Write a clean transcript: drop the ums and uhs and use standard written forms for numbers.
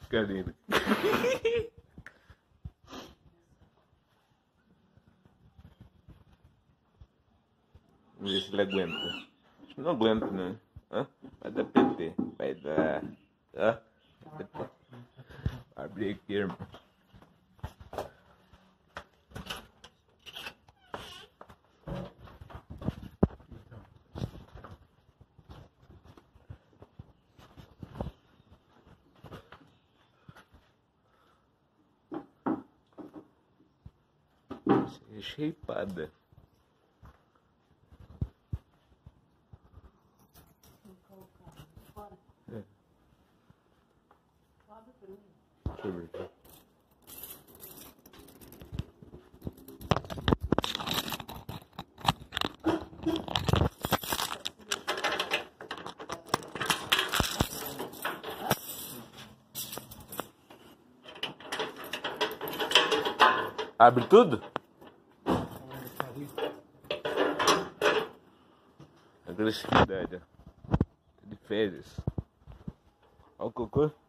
Carina. Vamos ver se ele aguenta. Acho que não aguenta, né? Hã? Vai dar PT. Vai dar. Hã? Vai abrir aqui, irmão. É shapeada. É. Deixa eu ver aqui. Abre tudo? Agressividade, ó. De férias. Olha o cocô.